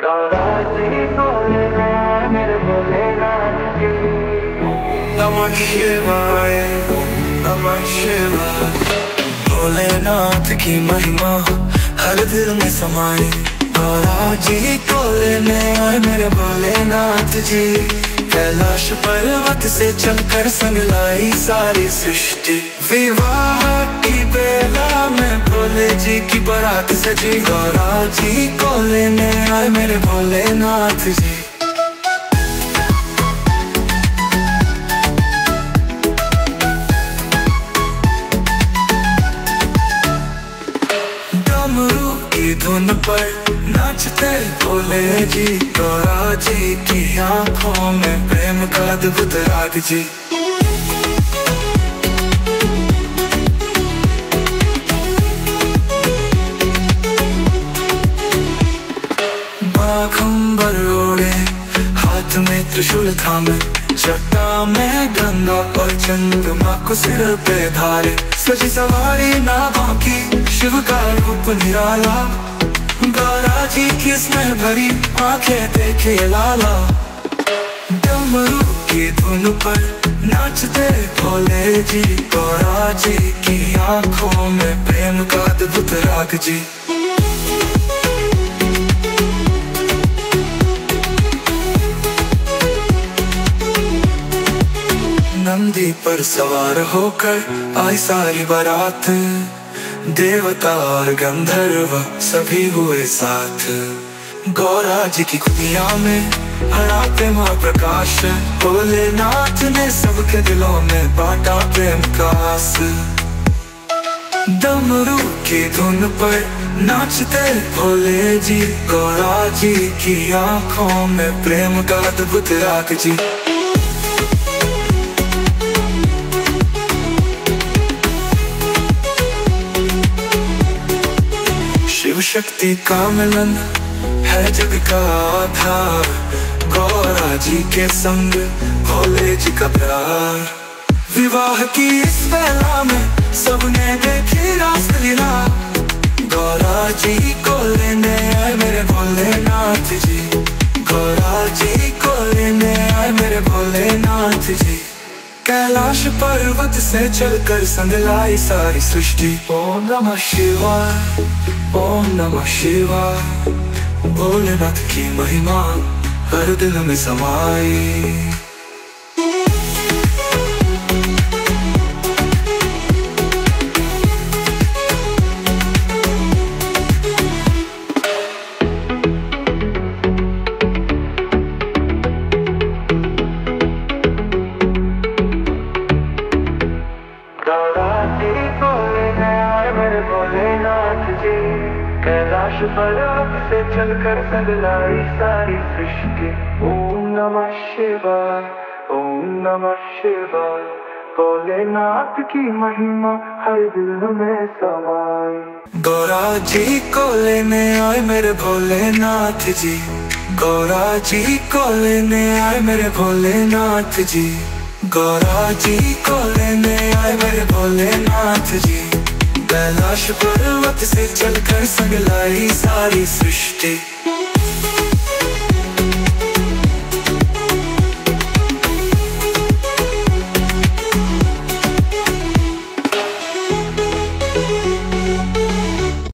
नमः शिवाय, नमः शिवाय। भोलेनाथ की महिमा हर दिल में समाई। गौरा जी को लेने आए मेरे भोलेनाथ जी। कैलाश पर्वत से चलकर संग लाई सारी सृष्टि। विवाह की बेला में भोले जी की बारात सजी। गौरा जी को लेने आए मेरे भोलेनाथ जी। डमरू की धुन पर नाचते भोले जी। गौरा जी की आंखों में प्रेम का अद्भुत राग जी। बाघंबर ओढ़े हाथ में त्रिशूल थामे। जटा में गंगा और चंद्रमा को सिर पे धारे। सजी सवारी नागों की शिव का रूप निराला। गौरा जी की स्नेह भरी आंखें देखे लाला। डमरू की धुन पर नाचते भोले जी। गौरा जी की आंखों में प्रेम का अद्भुत राग जी। नंदी पर सवार होकर आई सारी बारात। देवता और गंधर्व सभी हुए साथ। गौरा जी की खुदिया में हरा प्रेम और प्रकाश। भोलेनाथ ने सबके दिलों में बांटा प्रेम का आस। डमरू की धुन पर नाचते भोले जी। गौरा जी की आंखों में प्रेम का अद्भुत राग जी। शिव शक्ति का मिलन है जग का आधार। गौरा जी के संग भोले जी का प्यार। विवाह की इस बेला में सबने देखी रास लीला। गौरा जी को लेने आए मेरे भोलेनाथ जी। गौरा जी को लेने आए मेरे भोलेनाथ जी। कैलाश पर्वत से चलकर संग लाई सारी सृष्टि। ओम नमः शिवाय, ओम नमः शिवाय। भोलेनाथ की महिमा हर दिल में समाई। कैलाश पर्वत से चलकर संग लाई सारी सृष्टि। ओम नमः शिवाय, ओम नमः शिवाय। भोलेनाथ की महिमा हर दिल में समाई। गौरा जी को लेने आए मेरे भोलेनाथ जी। गौरा जी को लेने आए मेरे भोलेनाथ जी। गौरा जी को लेने आए मेरे भोलेनाथ जी। कैलाश पर्वत से चलकर संग लाई सारी सृष्टि।